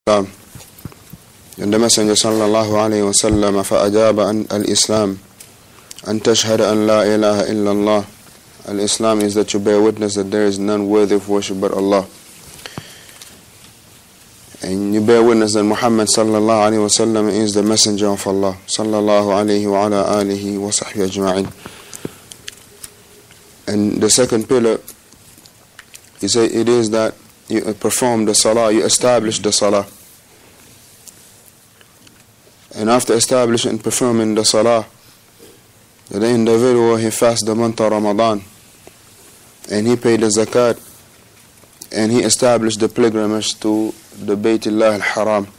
And the Messenger sallallahu alayhi wa sallam فأجاب عن الإسلام أن تشهد أن لا إله إلا الله. Al-Islam is that you bear witness that there is none worthy of worship but Allah. And you bear witness that Muhammad sallallahu alayhi wa sallam is the messenger of Allah sallallahu alayhi wa ala alihi wa sahbihi ajma'in. And the second pillar, you say it is that you perform the salah, you establish the salah. And after establishing and performing the salah, the individual, he fasts the month of Ramadan, and he paid the zakat, and he established the pilgrimage to the Baytullah al-Haram.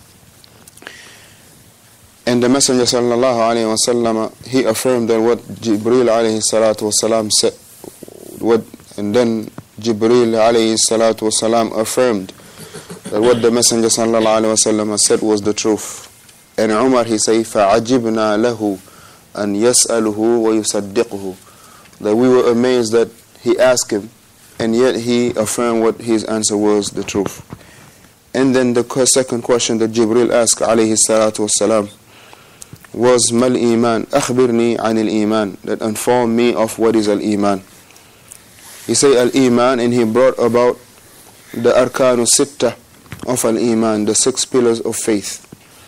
And the Messenger sallallahu alayhi wa sallam, he affirmed that what Jibreel alayhi salatu wa salam said, and then Jibreel alayhi salatu wa salam affirmed that what the Messenger sallallahu alayhi wa sallam said was the truth. And Umar, he said, فَعَجِبْنَا لَهُ أَنْ يَسْأَلُهُ وَيُصَدِّقُهُ. That we were amazed that he asked him, and yet he affirmed what his answer was the truth. And then the second question that Jibreel asked alayhi salatu wassalam was mal iman, akhbirni anil iman, that inform me of what is al iman. He said al iman, and he brought about the arkanu sitta of al iman, the 6 pillars of faith.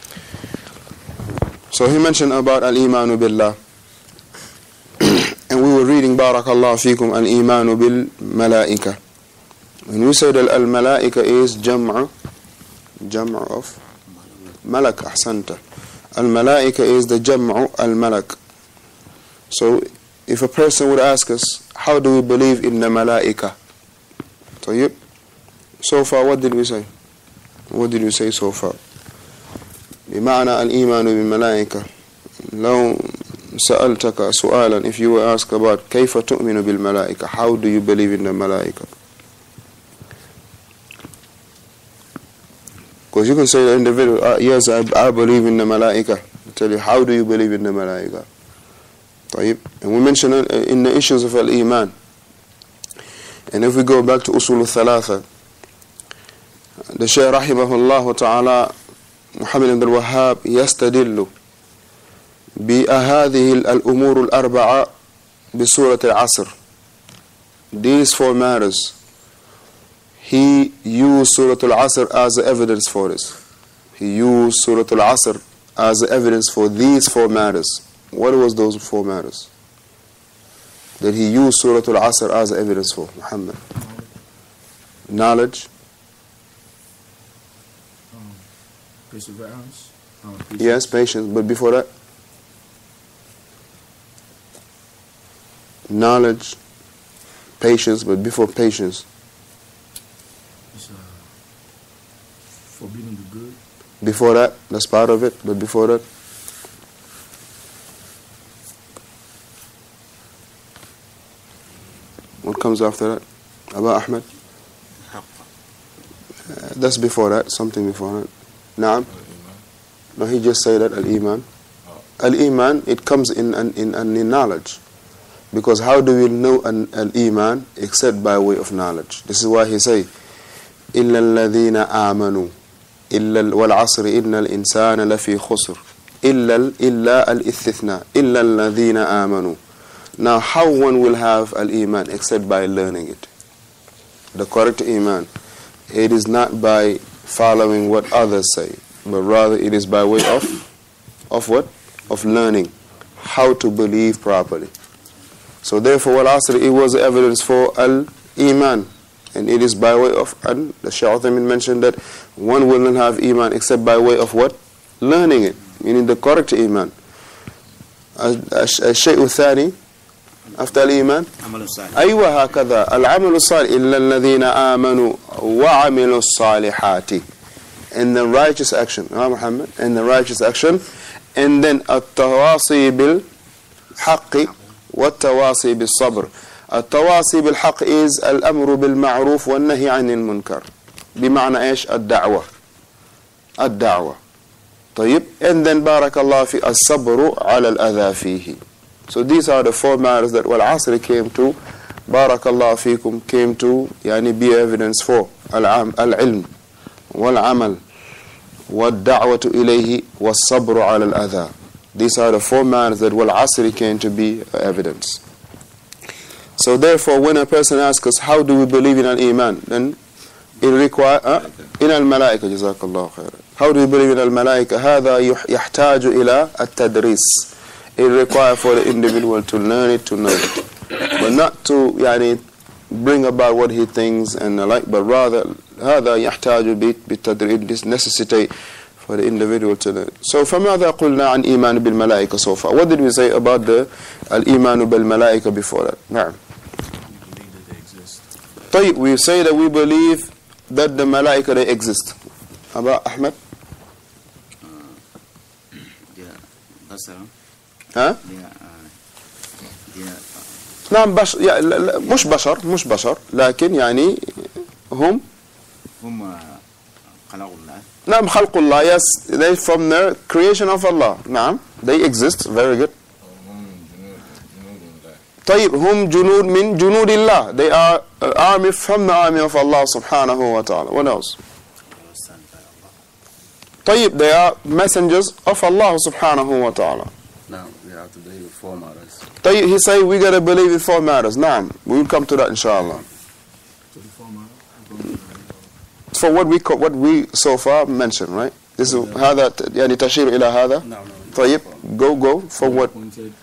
So he mentioned about al imanu billah, and we were reading barakallahu fikum al imanu bil malaika. When we said al malaika is jam'a of malak, ahsanta. Al malaika is the jam'u al malak. So if a person would ask us, how do we believe in the malaika? So far, what did we say? What did we say so far? بمعنى الإيمان بالملائكة. لو سألتك سؤالا, if you were asked about كيف تؤمن بالملائكة, how do you believe in the malaika? Because you can say to the individual, yes, I believe in the malaika. I tell you, how do you believe in the malaika? And we mentioned in the issues of al-iman. And if we go back to usul al-thalatha, the Shaykh rahimahullah ta'ala Muhammad ibn al-Wahhab يستدل بهذه الأمور الأربعة بسورة العصر. These 4 matters, he used Surah Al-Asr as evidence for this. He used Surah Al-Asr as evidence for these 4 matters. What was those 4 matters that he used Surah Al-Asr as evidence for, Muhammad? Knowledge. Perseverance. Yes, patience. But before that, knowledge, patience. But before patience, It's forbidding the good. Before that, that's part of it. But before that, what comes after that? Abu Ahmed? That's before that. Something before that. Naam. No, he just said that al-iman. Al-iman, it comes in knowledge. Because how do we know al-iman except by way of knowledge? This is why he say, إِلَّا الَّذِينَ آمَنُوا إِلَّا وَالْعَصْرِ إِنَّ الْإِنسَانَ لَفِي خُسْرٍ إِلَّا الْإِثِّثْنَاء إِلَّا الَّذِينَ آمَنُوا. Now, how one will have al-iman except by learning it? The correct iman, it is not by following what others say, but rather it is by way of what? Of learning how to believe properly. So therefore, Al-Asr, it was evidence for al-iman, and it is by way of, and the Shaykh Uthaymin mentioned that one will not have iman except by way of what? Learning it, meaning the correct iman. الشيء الثاني after الإيمان أيوة هكذا العمل الصالح إلا الذين آمنوا وعملوا الصالحات, in the righteous action, Muhammad, in the righteous action, and then التواصي بالحق والتواصي بالصبر. التواصي بالحق is الأمر بالمعروف والنهي عن المنكر, بمعنى إيش؟ الدعوة. طيب, and then بارك الله في الصبر على الأذى فيه. So these are the 4 matters that Al-Asr came to, barakallahu fikum, came to be evidence for al-ilm wal-amal وَالدَّعْوَةُ إِلَيْهِ وَالصَّبْرُ عَلَى الْأَذَى. These are the 4 manners that wal-asri came to be evidence. So therefore, when a person asks us, how do we believe in al-Iman? Then it requires, in al-malaika, jazakallahu khairan. How do we believe in al-malaika? هذا يحتاج إلى التدريس. It requires for the individual to learn it, to know it. But not to bring about what he thinks and the like, but rather هذا يحتاج بالتدريس. This necessitate for the individual to learn. So فماذا قلنا عن إيمان بالملائكة so far? What did we say about the الإيمان بالملائكة before that? نعم. طيب, we say that we believe that the malaika they exist. Aba Ahmed? ها؟ نعم مش بشر لكن يعني هم خلق الله. نعم خلق الله. Yes, they from the creation of Allah. نعم, they exist. Very good. طيب, هم جنود من جنود الله. They are an army from the army of Allah subhanahu wa ta'ala. What else? طيب, they are messengers of Allah subhanahu wa ta'ala. Now we have to believe in 4 matters. طيب, he say we gotta believe in 4 matters. نعم, we will come to that inshallah. For what we so far mentioned, right? This is هذا يعني تشير إلى هذا. طيب, go for what?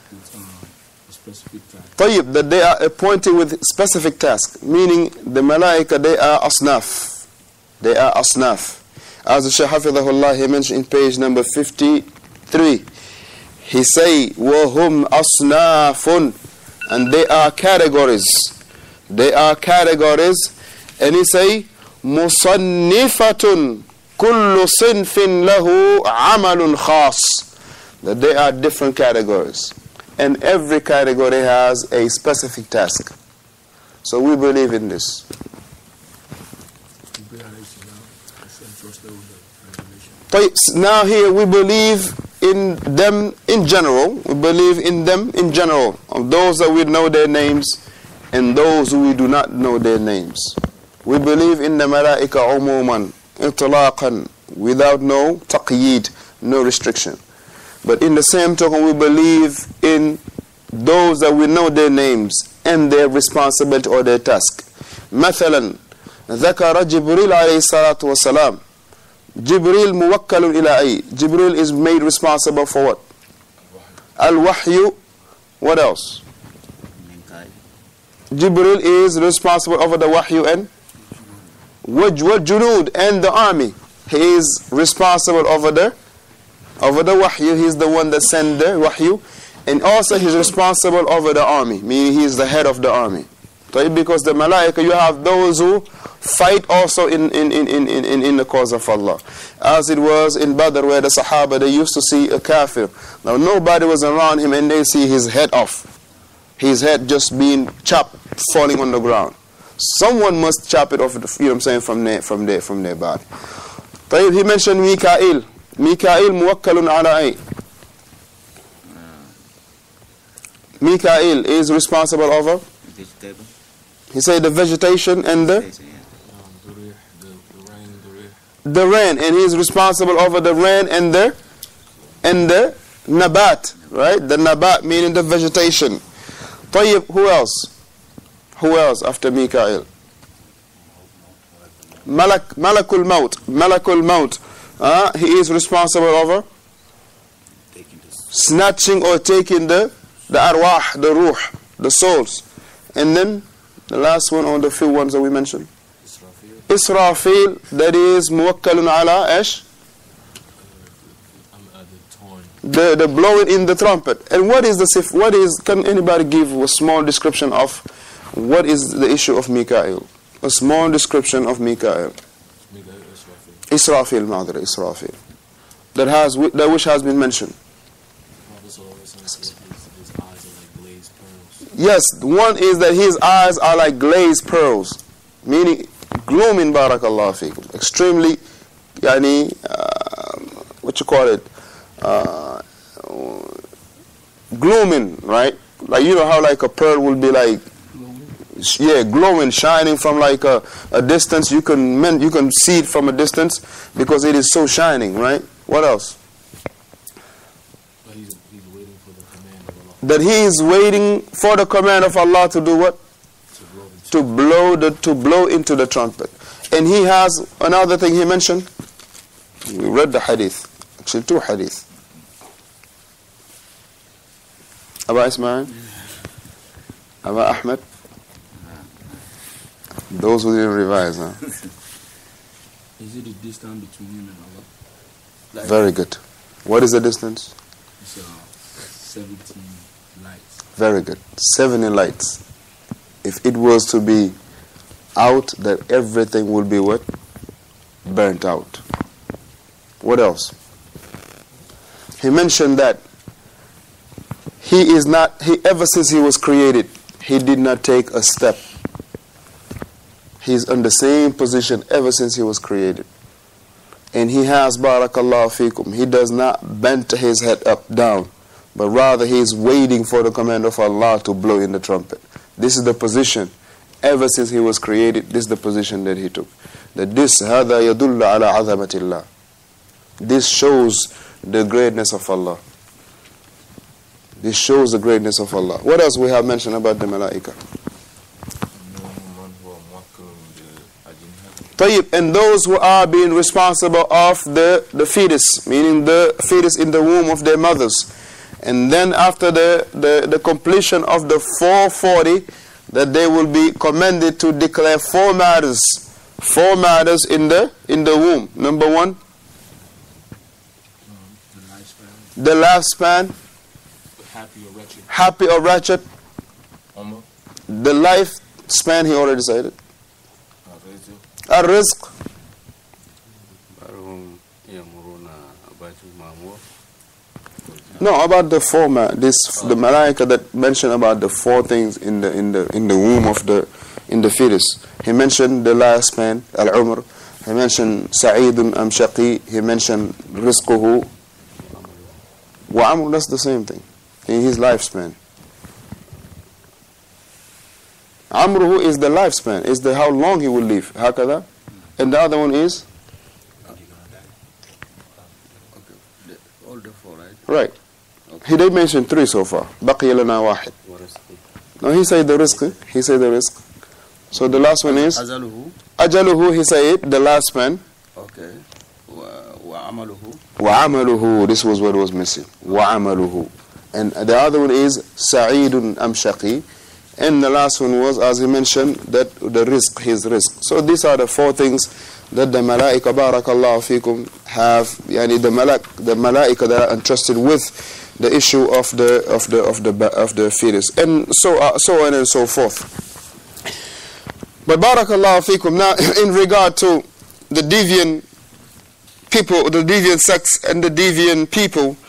طيب, that they are appointed with specific task, meaning the malaika, they are asnaf. They are asnaf. As the Shaykh Hafidhahullah, he mentioned in page number 53, he say وَهُمْ أَصْنَافٌ, and they are categories. They are categories, and he say مُصَنِّفَةٌ كُلُّ صِنْفٍ لَهُ عَمَلٌ خَاص, that they are different categories. And every category has a specific task. So we believe in this. Now here we believe in them in general. We believe in them in general. Of those that we know their names and those who we do not know their names. We believe in the malaika umuman, itlaqan, without no taqyid, no restriction. But in the same token, we believe in those that we know their names and their responsibility or their task. مثلا ذكر جبريل عليه الصلاة والسلام. Jibril muwakkalun ila ay. Jibril is made responsible for what? Al-Wahyu. What else? Jibril is responsible over the Wahyu and Junud and the army. He is responsible over the Wahyu. He is the one that sent the Wahyu. And also he is responsible over the army. Meaning he is the head of the army. Because the Malaika, you have those who fight also in the cause of Allah. As it was in Badr, where the Sahaba, they used to see a kafir. Now nobody was around him and they see his head off. His head just being chopped, falling on the ground. Someone must chop it off, you know what I'm saying, from their body. He mentioned Mikail. Mikail muwakkalun ala ay. Mikail is responsible over? Vegetable. He said the vegetation and the rain, and he is responsible over the rain and the nabat, right? The nabat meaning the vegetation. طيب, who else? Who else after Mikael? Malakul Maut. He is responsible over snatching or taking the arwah, the ruh, the souls. And then the last one, or the few ones that we mentioned, Israfil, that is muwakkalun ala ash, the blowing in the trumpet. And what is can anybody give a small description of what is the issue of Mikael? A small description of Mikael. Israfil, madra, Israfil. That which has been mentioned. Yes, one is that his eyes are like glazed pearls, meaning glooming, barakallahu feekum, extremely, what you call it, glooming, right? Like, you know how like a pearl will be like Yeah, glowing, shining from like a distance. You can see it from a distance because it is so shining, right? What else? He's waiting for the command of Allah. That he is waiting for the command of Allah to do what? To blow into the trumpet. And he has another thing he mentioned. We read the hadith. Actually, 2 hadith. Aba Ismail? Aba Ahmed? Those who didn't revise, huh? Is it the distance between him and Allah? Like Very good. What is the distance? it's 17 lights. Very good. 70 lights. If it was to be out, that everything will be what? Burnt out. What else? He mentioned that ever since he was created, he did not take a step. He's in the same position ever since he was created. And he has, barakallahu fikum, he does not bend his head up, down, but rather he is waiting for the command of Allah to blow in the trumpet. This is the position, ever since he was created, this is the position that he took. That this, هَذَا يَدُلُّ عَلَى عَظَمَةِ اللَّهِ. This shows the greatness of Allah. This shows the greatness of Allah. What else we have mentioned about the malaika? طيب, and those who are being responsible of the fetus, meaning the fetus in the womb of their mothers. And then after the completion of the 440, that they will be commanded to declare 4 matters. 4 matters in the womb. Number 1, the lifespan. Happy or wretched. The lifespan, he already said it. Ar-rizq. No, about the 4 the malaika that mentioned about the 4 things in the womb of the fetus. He mentioned the lifespan, al-umr. He mentioned sa'idun am shaqi. He mentioned rizquhu wa amr. That's the same thing in his lifespan. Amruhu is the lifespan, is the how long he will live. Hakada. And the other one is? Okay. All the 4, right? Right. Okay. He did mention 3 so far. بقي لنا واحد. No, he said the rizq. He said the rizq. So the last one is? Ajaluhu. Ajaluhu, he said the last man. Okay. Wa amaluhu. Wa amaluhu. This was what was missing. Wa amaluhu. And the other one is sa'idun am shaqi. And the last one was, as he mentioned, that the rizq, his rizq. So these are the 4 things that the malaika, barakallahu fikum, have. Yani the malaika that are entrusted with the issue of the fetus, and so on and so forth. But barakallahu fikum, now in regard to the deviant people, the deviant sects and the deviant people,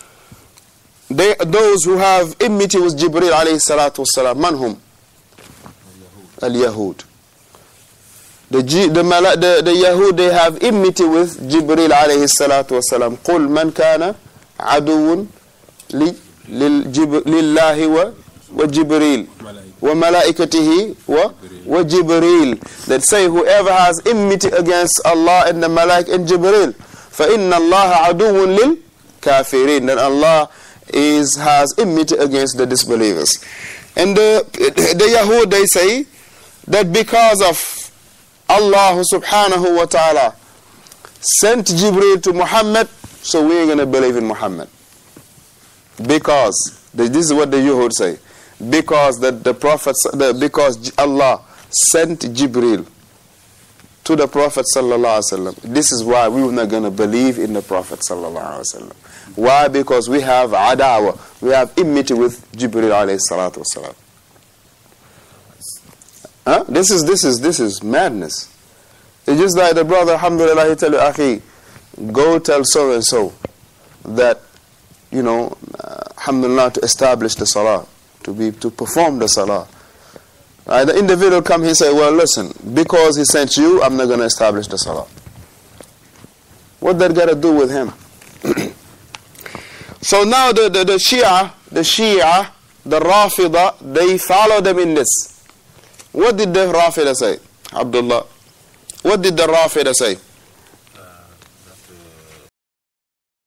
those who have enmity with Jibreel alayhi salatu wasalam, manhum? Al-Yahud. The Yahud, they have enmity with Jibreel alayhi salatu wasalam. قُلْ مَنْ كَانَ عَدُوٌ لِلَّهِ وَجِبْرِيلِ وَمَلَائِكَتِهِ وَجِبْرِيلِ. That say whoever has enmity against Allah and the Malaik and Jibreel, فَإِنَّ اللَّهَ عَدُوٌ لِلْكَافِرِينَ. That Allah has enmity against the disbelievers. And the Yahud, they say that because of Allah subhanahu wa ta'ala sent Jibreel to Muhammad, so we're going to believe in Muhammad. Because, this is what the Yahud say, because because Allah sent Jibreel to the Prophet sallallahu alaihi wasallam, this is why we were not going to believe in the Prophet sallallahu alaihi wasallam. Why? Because we have adawa, we have enmity with Jibreel alayhi salatu wasalam. This is madness. It's just like the brother, alhamdulillah, he tell you, akhi, go tell so and so that, alhamdulillah, to establish the salah, to perform the salah. Right? The individual come, he say, well, listen, because he sent you, I'm not going to establish the salah. What that got to do with him? So now the Shia, the Rafida, they follow them in this. What did the Rafida say? Abdullah. What did the Rafida say?